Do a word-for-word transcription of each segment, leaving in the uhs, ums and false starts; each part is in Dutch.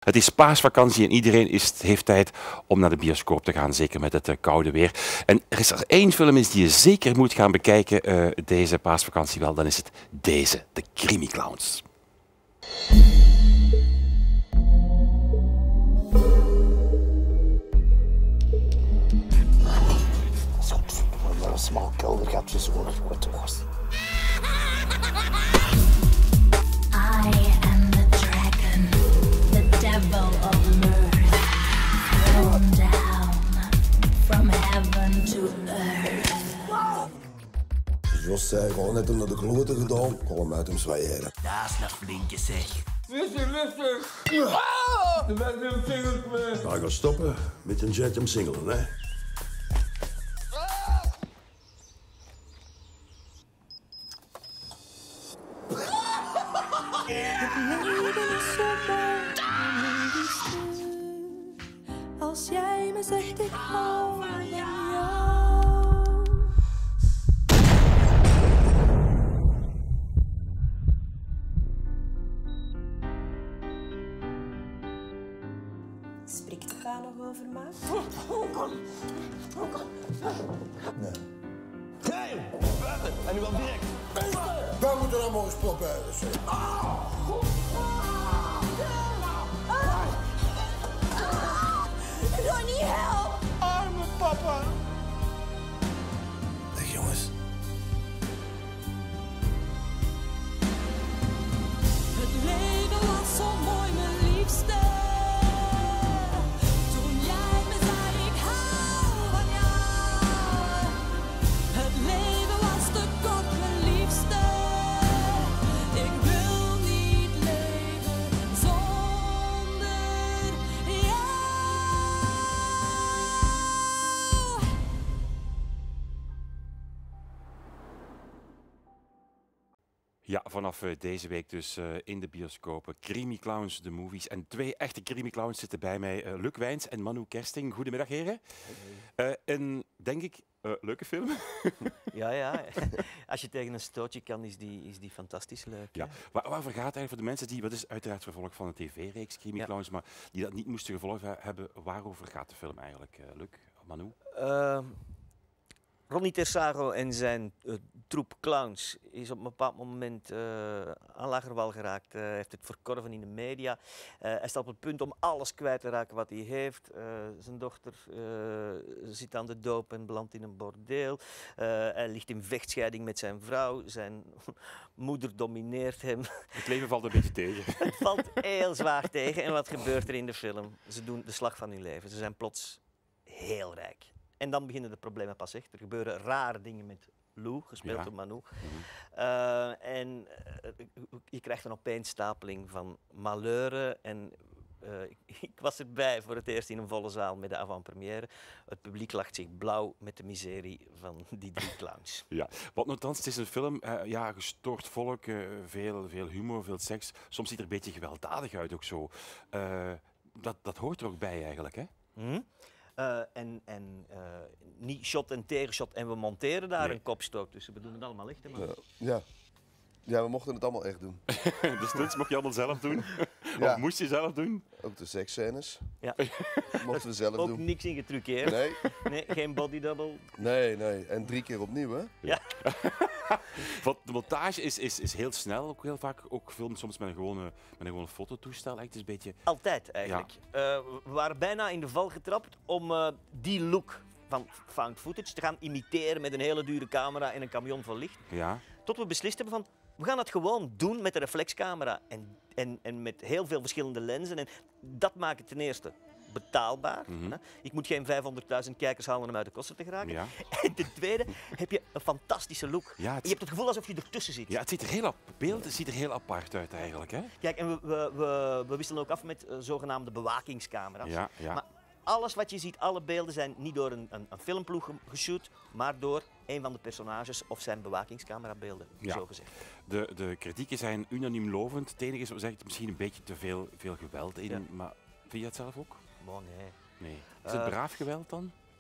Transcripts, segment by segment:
Het is paasvakantie en iedereen is, heeft tijd om naar de bioscoop te gaan, zeker met het uh, koude weer. En er is er één film is die je zeker moet gaan bekijken uh, deze paasvakantie wel, dan is het deze, de Creamy Clowns. Een smal kelder gaat je zo wat was. I am the dragon, the devil of mirth, thrown down from heaven to earth. Jos zei gewoon net naar de kloten gedaan, kon hem uit hem zwaaieren. Dat is een flinke zeg. Rustig, rustig! Ah! Je bent een singeltje. Nou, ga stoppen met een jet om singelen, hè. Als jij me zegt ik hou van jou. Spreekt de pa nog over mij? Nee. Hey, buiten! En nu wel direct! Waar moeten we dan morgen stoppen? Ronnie, help! Arme papa! Dag jongens. Het leven was zo mooi, mijn liefste. Toen jij me zei ik hou van jou. Het leven was te kort, mijn liefste. Ik wil niet leven zonder jou. Ja, vanaf uh, deze week dus uh, in de bioscopen. Creamy Clowns, de movies. En twee echte Creamy Clowns zitten bij mij. Uh, Luc Wijns en Manu Kersting. Goedemiddag, heren. Uh, en denk ik, uh, leuke film. Ja, ja. Als je tegen een stootje kan, is die, is die fantastisch leuk. Ja. Waar, waarvoor gaat het eigenlijk voor de mensen die, wat is uiteraard vervolg van de tv-reeks Creamy Ja. Clowns, maar die dat niet moesten gevolgd he- hebben, waarover gaat de film eigenlijk, uh, Luc, Manu? Uh, Ronnie Tersago en zijn uh, troep clowns is op een bepaald moment uh, aan lagerwal geraakt. Hij uh, heeft het verkorven in de media. Uh, hij staat op het punt om alles kwijt te raken wat hij heeft. Uh, zijn dochter uh, zit aan de doop en belandt in een bordeel. Uh, hij ligt in vechtscheiding met zijn vrouw. Zijn moeder domineert hem. Het leven valt een beetje tegen. Het valt heel zwaar tegen. En wat gebeurt er in de film? Ze doen de slag van hun leven. Ze zijn plots heel rijk. En dan beginnen de problemen pas echt. Er gebeuren rare dingen met Lou, gespeeld Ja. door Manu. Mm-hmm. Uh, en uh, je krijgt een opeenstapeling van malheuren. En uh, ik, ik was erbij voor het eerst in een volle zaal met de avant-première. Het publiek lacht zich blauw met de miserie van die drie clowns. Ja, wat nogthans, het is een film, uh, ja, gestoord volk, uh, veel, veel humor, veel seks. Soms ziet er een beetje gewelddadig uit ook zo. Uh, dat, dat hoort er ook bij eigenlijk, hè? Hmm? Uh, en en uh, niet shot en tegenshot en we monteren daar Nee. een kopstoot tussen. We doen het allemaal echt, hè, man. Ja. Ja. Ja, we mochten het allemaal echt doen. De stunts mocht je allemaal zelf doen? Ja. Of moest je zelf doen? Ook de seksscènes Ja. mochten we zelf Ook doen. niks in getruckeerd. Nee, Nee, geen body double. nee, nee. En drie keer opnieuw, hè? Ja. Want de montage is, is, is heel snel, ook heel vaak ook gefilmd soms met een gewone, met een gewone fototoestel. Echt, het is een beetje... Altijd eigenlijk. Uh, we waren bijna in de val getrapt om uh, die look van found footage te gaan imiteren met een hele dure camera en een camion vol licht. Ja. Tot we beslist hebben van, we gaan het gewoon doen met een reflexcamera en, en, en met heel veel verschillende lenzen. En dat maakt het ten eerste betaalbaar. Mm-hmm. Hè. Ik moet geen vijfhonderdduizend kijkers halen om uit de kosten te geraken. Ja. En ten tweede heb je een fantastische look. Ja, het- Je hebt het gevoel alsof je ertussen zit. Ja, het ziet er heel, ap- beeld ziet er heel apart uit eigenlijk, hè? Kijk, en we, we, we, we wisselen ook af met uh, zogenaamde bewakingscamera's. Ja, ja. Maar alles wat je ziet, alle beelden zijn niet door een, een, een filmploeg ge- geshoot, maar door een van de personages of zijn bewakingscamerabeelden, Ja. zo gezegd. De, de kritieken zijn unaniem lovend. Het enige is, we zeggen, misschien een beetje te veel, veel geweld in, Ja. maar vind je dat zelf ook? Maar nee. Nee. Is het Uh, braaf geweld dan?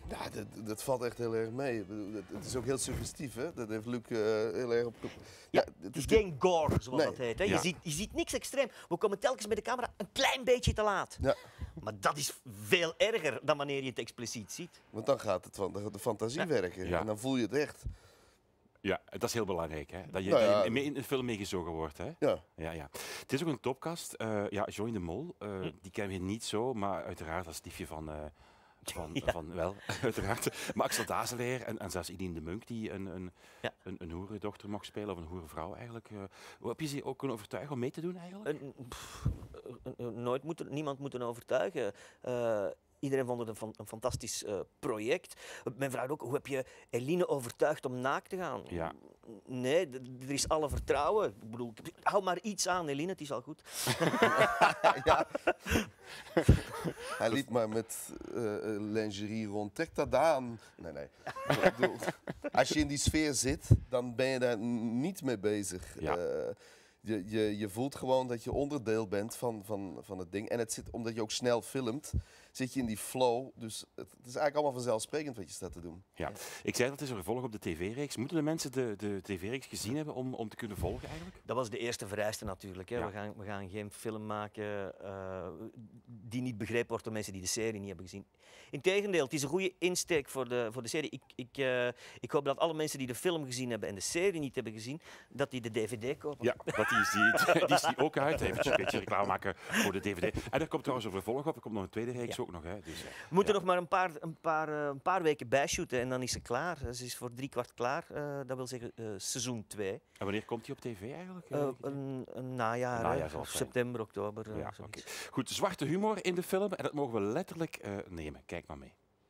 Ja, dat, dat valt echt heel erg mee. Ik bedoel, Het, het is ook heel suggestief, hè? Dat heeft Luc uh, heel erg op... Ja, het is geen gore, zoals Nee. dat heet. Hè. Ja. Je, ziet, je ziet niks extreem. We komen telkens met de camera een klein beetje te laat. Ja, Maar dat is veel erger dan wanneer je het expliciet ziet. want dan gaat het van de, de fantasie Ja. werken. Ja. En dan voel je het echt. Ja, dat is heel belangrijk, hè? Dat je, Nou ja. dat je mee in een film meegezogen wordt. Hè? Ja. Ja, ja. Het is ook een topcast. Uh, ja, Johnny de Mol, uh, Hm. die kennen we niet zo, maar uiteraard als liefje van... Uh, Van, Ja. van, wel, uiteraard. Maar Axel Dazeleer en, en zelfs Idine de Munk, die een, een, Ja. een, een hoerendochter mocht spelen, of een hoerenvrouw eigenlijk. Uh, hoe heb je ze ook kunnen overtuigen om mee te doen eigenlijk? Een- pff, een- een- nooit moeten, niemand moeten overtuigen. Uh, iedereen vond het een, fan- een fantastisch uh, project. Men vraagt ook, hoe heb je Eline overtuigd om naakt te gaan? Ja. Nee, d- er is alle vertrouwen. Ik bedoel, hou maar iets aan, Eline, het is al goed. Ja. Hij liep maar met uh, lingerie rond. Trek dat aan. Nee, nee. Ik bedoel, als je in die sfeer zit, dan ben je daar n- niet mee bezig. Ja. Uh, je, je, je voelt gewoon dat je onderdeel bent van, van, van het ding. En het zit, omdat je ook snel filmt, zit je in die flow. Dus het, het is eigenlijk allemaal vanzelfsprekend wat je staat te doen. Ja. Ik zei dat het is een vervolg op de tv-reeks. Moeten de mensen de, de tv-reeks gezien hebben om, om te kunnen volgen eigenlijk? Dat was de eerste vereiste natuurlijk. Hè. Ja. We, gaan, we gaan geen film maken uh, die niet begrepen wordt door mensen die de serie niet hebben gezien. Integendeel, het is een goede insteek voor de, voor de serie. Ik, ik, uh, ik hoop dat alle mensen die de film gezien hebben en de serie niet hebben gezien, dat die de D V D kopen. Ja, dat die is die, die is die ook uit. Even een beetje reclame maken voor de D V D. En er komt trouwens een vervolg op. Er komt nog een tweede reeks Ja. ook nog. Hè. Dus, uh, We moeten ja. nog maar een paar, een, paar, uh, een paar weken bijshooten en dan is ze klaar. Ze is voor driekwart klaar. Uh, dat wil zeggen uh, seizoen twee. En wanneer komt die op tv eigenlijk? Uh, een, een najaar, Najaar hè. zal het zijn. September, oktober. Uh, Ja, zoiets. okay. Goed, zwarte humor in de film. En dat mogen we letterlijk uh, nemen. Kijk maar mee.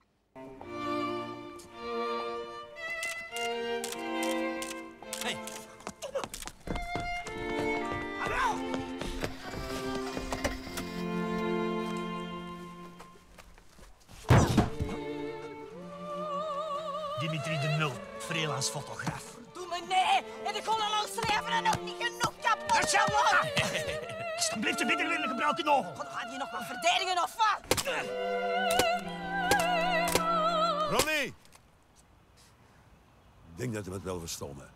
Hey. Dimitri de Nul, freelance fotograaf. Doe me nee! En ik kon al lang schrijven en nog niet genoeg kapot. Dat zou wel. Alsjeblieft, de bitter willen gebruiken nog. God, gaat je nog maar verdedigen of wat? Ronnie! Ik denk dat we het wel verstonden.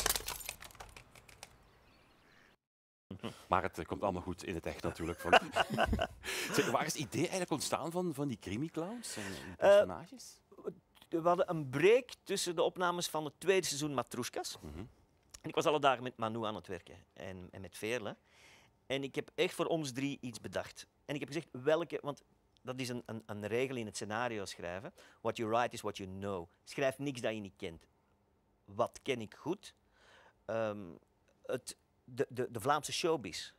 Maar het uh, komt allemaal goed in het echt natuurlijk. Van zeg, waar is het idee eigenlijk ontstaan van, van die crimi-clowns en, en personages? Uh, we hadden een break tussen de opnames van het tweede seizoen Matroeskas. Mm-hmm. En ik was alle dagen met Manu aan het werken en, en met Veerle. En ik heb echt voor ons drie iets bedacht. En ik heb gezegd welke, want dat is een, een, een regel in het scenario schrijven. What you write is what you know. Schrijf niks dat je niet kent. Wat ken ik goed? Um, het, de, de, de Vlaamse showbiz.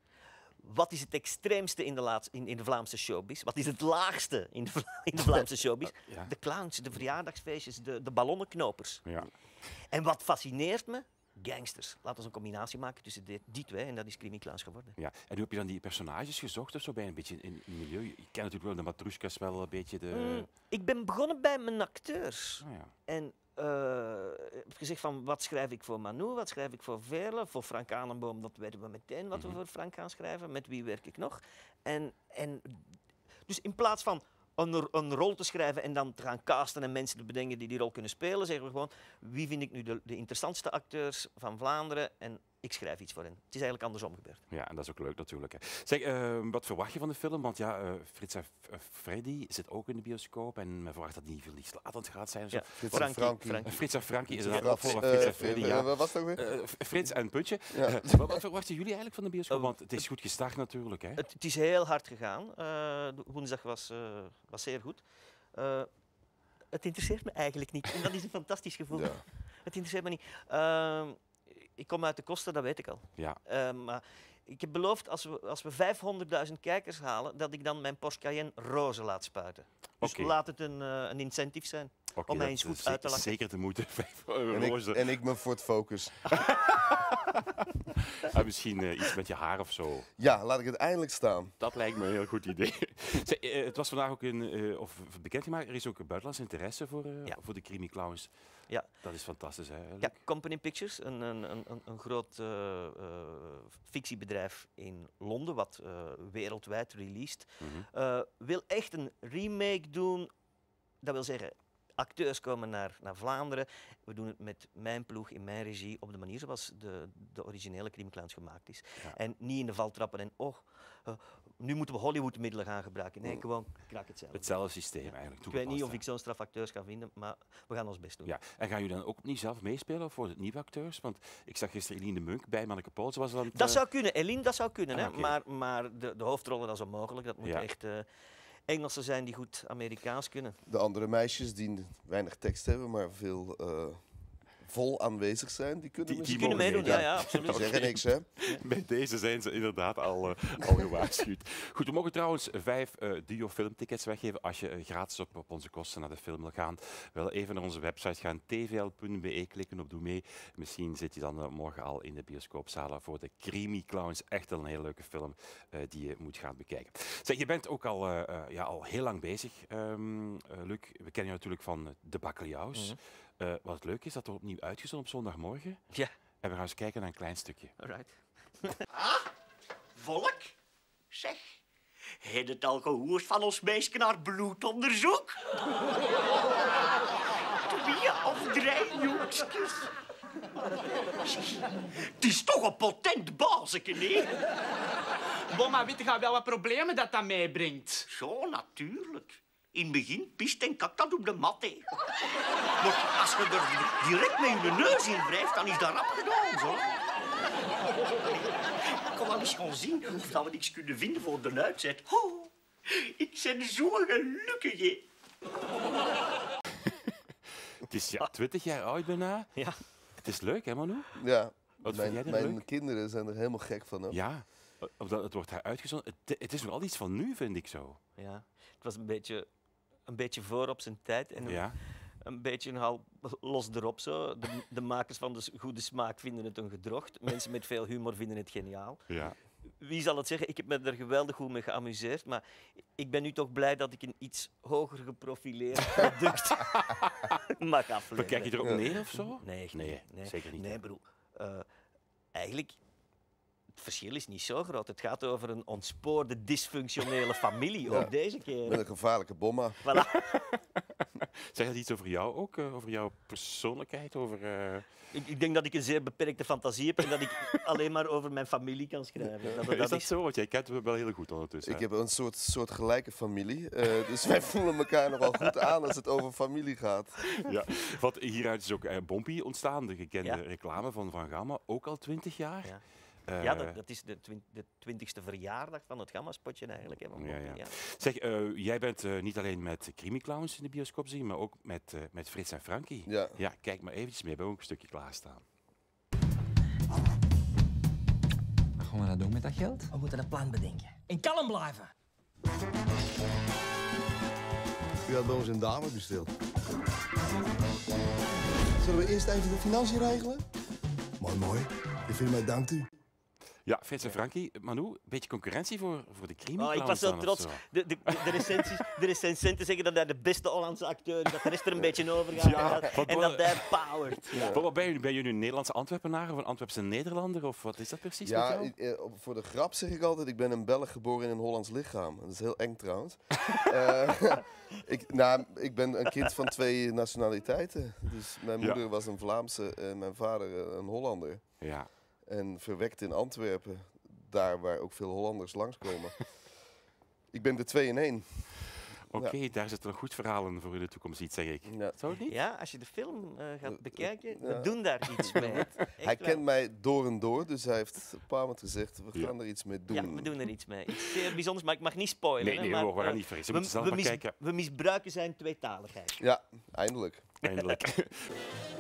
Wat is het extreemste in de, laatste, in, in de Vlaamse showbiz? Wat is het laagste in de, Vla in de Vlaamse showbiz? Ja. De clowns, de verjaardagsfeestjes, de, de ballonnenknopers. Ja. En wat fascineert me? Gangsters. Laten we een combinatie maken tussen die, die twee en dat is Crimi Clowns geworden. Ja. En hoe heb je dan die personages gezocht of zo bij een beetje in het milieu? Je kent natuurlijk wel de Matroeskas wel een beetje de... Mm, ik ben begonnen bij mijn acteurs. Oh, ja. En uh, heb gezegd van wat schrijf ik voor Manu, wat schrijf ik voor Veerle, voor Frank Aanenboom, dat weten we meteen wat Mm-hmm. we voor Frank gaan schrijven, met wie werk ik nog. En, en dus in plaats van een, een rol te schrijven en dan te gaan casten en mensen te bedenken die die rol kunnen spelen, zeggen we gewoon wie vind ik nu de, de interessantste acteurs van Vlaanderen en ik schrijf iets voor hen. Het is eigenlijk andersom gebeurd. Ja, en dat is ook leuk natuurlijk. Hè. Zeg, uh, wat verwacht je van de film? Want ja, uh, Frits en uh, Freddy zit ook in de bioscoop en men verwacht dat het niet veel liefslatend gaat zijn. Ja, Frits Frankie, en Frankie. Frankie. Uh, Frits en Frankie is Frits, inderdaad voor eh, Frits en Freddy. eh, Ja. Wat was het ook weer? Uh, Frits en Puntje. Ja. Uh, wat, wat verwachten jullie eigenlijk van de bioscoop? Want het is goed gestart natuurlijk. Hè? Het, het is heel hard gegaan. Uh, de woensdag was, uh, was zeer goed. Uh, het interesseert me eigenlijk niet. En dat is een fantastisch gevoel. Ja. Het interesseert me niet. Uh, ik kom uit de kosten, dat weet ik al. Ja. Uh, maar ik heb beloofd, als we, als we vijfhonderdduizend kijkers halen, dat ik dan mijn Porsche Cayenne roze laat spuiten. Dus Okay. laat het een, uh, een incentief zijn. Okay, om mij dat eens goed is uit te lachen. Zeker te moeten. En ik, en ik mijn Ford Focus. En misschien uh, iets met je haar of zo. Ja, laat ik het eindelijk staan. Dat lijkt me een heel goed idee. Zeg, uh, het was vandaag ook in, uh, of bekendgemaakt, er is ook een buitenlands interesse voor, uh, Ja. voor de Crimi Clowns. Ja. Dat is fantastisch, hè? Luc? Ja, Company Pictures, een, een, een, een groot uh, uh, fictiebedrijf in Londen, wat uh, wereldwijd released, Mm-hmm. uh, wil echt een remake doen. Dat wil zeggen, acteurs komen naar, naar Vlaanderen. We doen het met mijn ploeg, in mijn regie, op de manier zoals de, de originele Creamy Clowns gemaakt is. Ja. En niet in de val trappen en oh, uh, nu moeten we Hollywood-middelen gaan gebruiken. Nee, gewoon krak hetzelfde. Hetzelfde systeem eigenlijk. Ik weet niet of toegepast, ik zo'n straf acteurs ga vinden, maar we gaan ons best doen. Ja, en gaan jullie dan ook opnieuw zelf meespelen of worden het nieuwe acteurs? Want ik zag gisteren Eline de Munk bij Manneke Pols. Was dan Dat zou kunnen, Eline, dat zou kunnen. Ah, Hè? oké. Maar, maar de, de hoofdrollen, dat is onmogelijk. Dat moeten Ja. echt uh, Engelsen zijn die goed Amerikaans kunnen. De andere meisjes die weinig tekst hebben, maar veel uh, vol aanwezig zijn, die kunnen, Die- die Kunnen mogen meedoen, meedoen. ja, ja, absoluut. Die zeggen niks, hè? Bij deze zijn ze inderdaad al, uh, al gewaarschuwd. Goed, we mogen trouwens vijf uh, duo-filmtickets weggeven als je uh, gratis op, op onze kosten naar de film wil gaan. Wel even naar onze website gaan, t v l punt b e, klikken op Doe mee. Misschien zit je dan uh, morgen al in de bioscoopzalen voor de Creamy Clowns. Echt een hele leuke film uh, die je moet gaan bekijken. Zeg, je bent ook al, uh, uh, ja, al heel lang bezig, um, uh, Luc. We kennen je natuurlijk van uh, De Bakkeliaus. Mm-hmm. Uh, wat leuk is, dat er opnieuw uitgezonden op zondagmorgen. Ja. En we gaan eens kijken naar een klein stukje. Alright. Ah, volk? Zeg, heb je het al gehoord van ons meisje naar bloedonderzoek? Twee of drie joekjes. Het is toch een potent bazeke, nee? Bon, maar weet je wel wat problemen dat dat meebrengt? Zo, natuurlijk. In het begin pist en kakt dat op de mat, hè. Maar als je er direct met je neus in wrijft, dan is dat rap gedaan, zo. Kom maar eens gaan zien of dat we niks kunnen vinden voor de uitzet. Oh, ik ben zo gelukkig, hè. Het is ja, twintig jaar oud bijna. Ja. Het is leuk, hè Manu? Ja, Wat vind jij mijn, er mijn leuk? kinderen zijn er helemaal gek van. Hè? Ja, omdat het wordt daar uitgezonden. Het, het is nog al iets van nu, vind ik zo. Ja. Het was een beetje, een beetje voor op zijn tijd. En Ja. een beetje nogal los erop zo. De, de makers van de s- goede smaak vinden het een gedrocht. Mensen met veel humor vinden het geniaal. Ja. Wie zal het zeggen? Ik heb me er geweldig goed mee geamuseerd. Maar ik ben nu toch blij dat ik een iets hoger geprofileerd product mag afleveren. Maar kijk je erop neer of zo? Nee, echt Nee, niet. nee, zeker niet, Nee, hè. bedoel, uh, eigenlijk, het verschil is niet zo groot. Het gaat over een ontspoorde, dysfunctionele familie. Ja. Ook deze keer. Met een gevaarlijke bomma. Voilà. Zeg dat iets over jou ook? uh, over jouw persoonlijkheid? Over, uh... Ik, ik denk dat ik een zeer beperkte fantasie heb en dat ik alleen maar over mijn familie kan schrijven. Dat, dat is dat is- zo? Want jij kent me wel heel goed ondertussen. Ik hè? heb een soort, soort gelijke familie. eh, dus wij voelen elkaar nogal goed aan als het over familie gaat. Ja. Want hieruit is ook uh, Bompy ontstaan, de gekende Ja. reclame van Van Gamma. Ook al twintig jaar. Ja. Uh, Ja, dat, dat is de, twin, de twintigste verjaardag van het Gamma-spotje eigenlijk. Hè, van Ja, Bompie, ja. ja. Zeg, uh, jij bent uh, niet alleen met Creamy Clowns in de bioscoop zien, maar ook met, uh, met Frits en Frankie. Ja. Ja, kijk maar eventjes mee. We hebben ook een stukje klaarstaan. Wat gaan we nou doen met dat geld? We moeten een plan bedenken. En kalm blijven. U had bij ons een dame besteld. Zullen we eerst even de financiën regelen? Mooi, mooi. De firma dankt u. Ja, Frits en Frankie. Manu, een beetje concurrentie voor, voor de Creamy Oh, Clowns ik was zo dan, of trots. zo? De, de, de, recensies, de recensenten zeggen dat hij de beste Hollandse acteur is, dat de rest er een beetje over gaat Ja, en, dat, wat en wel- dat hij powert. Ja. Maar wat ben je nu? Ben je nu een Nederlandse Antwerpenaar of een Antwerpse Nederlander? Of wat is dat precies met Ja, jou? ik, eh, op- voor de grap zeg ik altijd, ik ben een Belg geboren in een Hollands lichaam. Dat is heel eng trouwens. Eh, ik, nou, ik ben een kind van twee nationaliteiten. Dus mijn Ja. moeder was een Vlaamse en mijn vader eh, een Hollander. Ja. En verwekt in Antwerpen, daar waar ook veel Hollanders langskomen. Ik ben de twee in één. Oké, daar zit een goed verhaal in voor in de toekomst, iets, zeg ik. Ja. Zou het niet? Ja, als je de film uh, gaat bekijken, we ja. doen daar iets mee. Echt Hij wel. kent mij door en door, dus hij heeft een paar moment gezegd, we Ja. gaan er iets mee doen. Ja, we doen er iets mee. Iets zeer bijzonders, maar ik mag niet spoilen. Nee, hè, nee, maar, we gaan eh, niet vergissen. We moeten zelf we, maar mis- kijken. we misbruiken zijn tweetaligheid. Ja, eindelijk. Eindelijk.